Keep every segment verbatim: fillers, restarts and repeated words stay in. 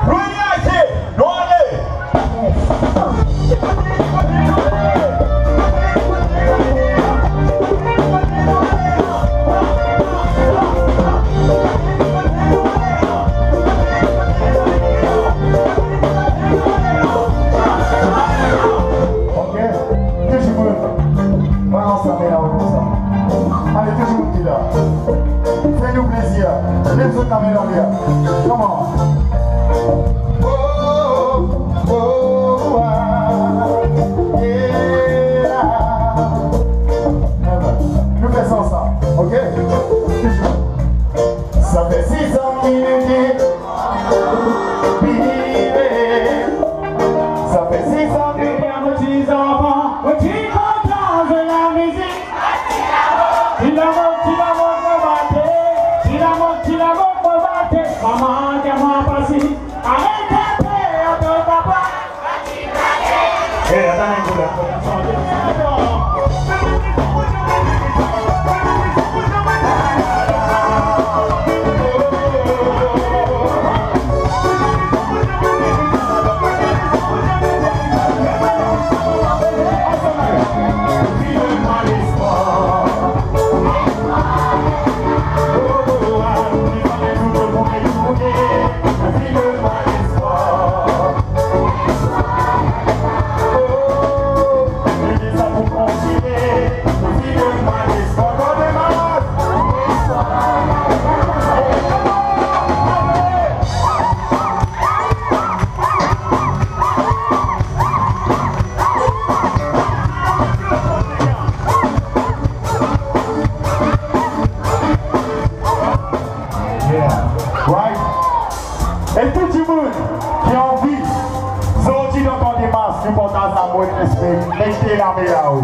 Mettez la main là-haut.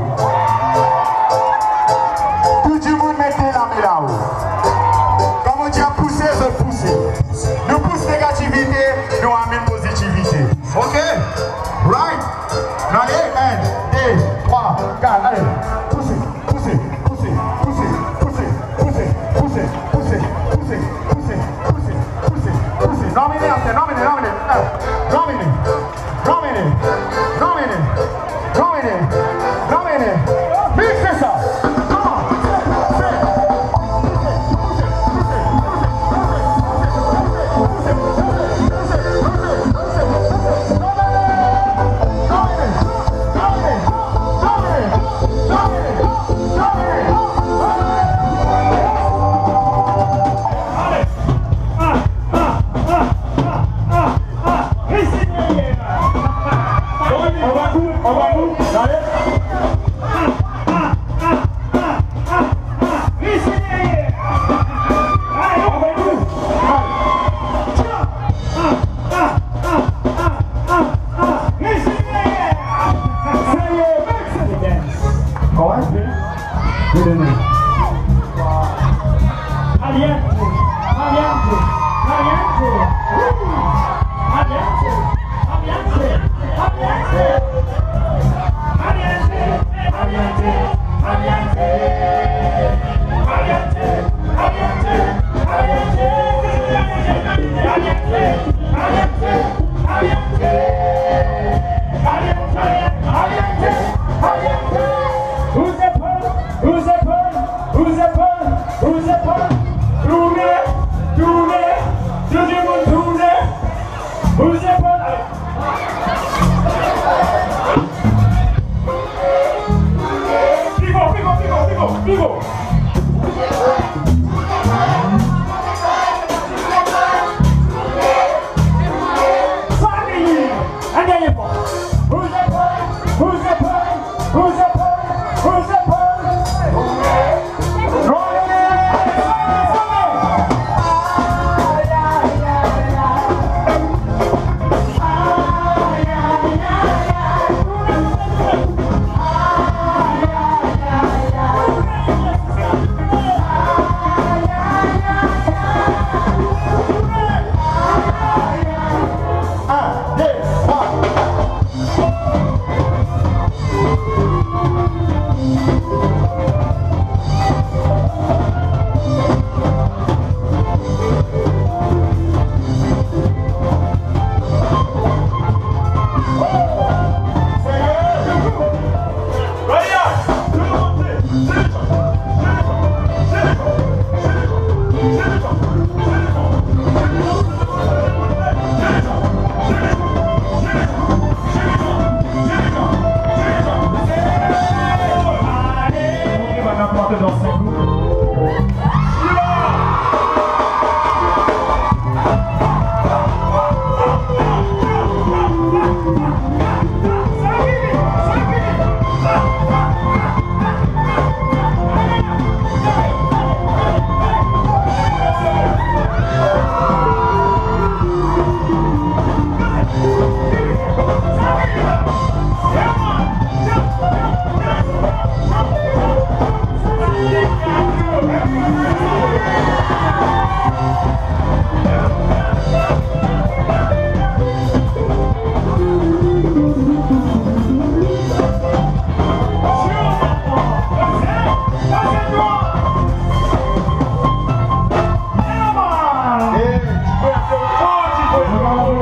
Tout le monde mettez la main là-haut. Comme on dit à pousser, je pousse. Nous pousse négativité, nous amène positivité. Ok? Right? Allez, un, deux, trois, quatre, allez. Poussez, poussez, poussez, poussez, poussez, poussez, poussez, poussez, poussez, poussez, poussez, poussez, poussez. Nominez, nominez, nominez. Nominez, nominez, nominez. Nominez, nominez, mixez ça.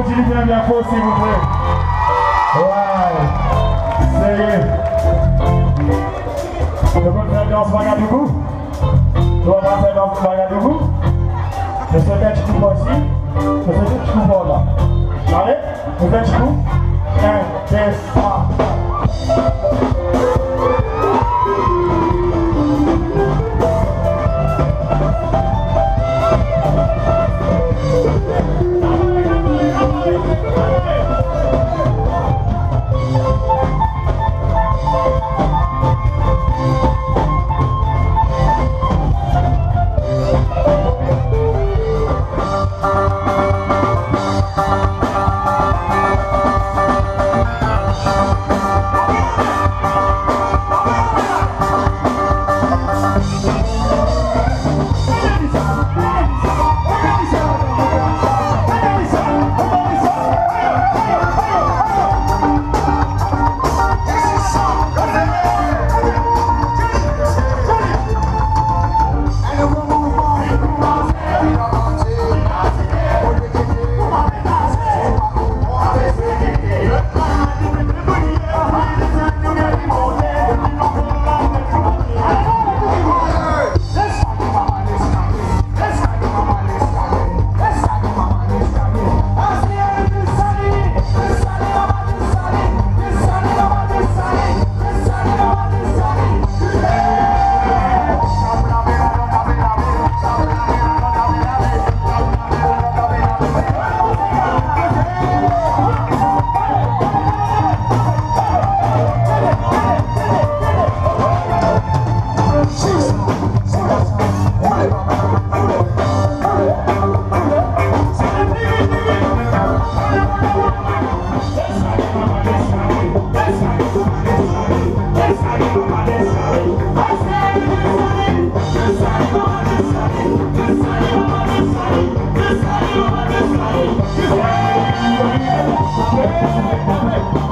applaudissez bien bien fort s'il vous plaît. Ouais. C'est... Nous allons faire danse Magadougou. Nous allons faire danse Magadougou. Je sais que tu coups aussi. Je sais que tu coups là. Allez, vous faites du coup. un, deux, trois. Yes,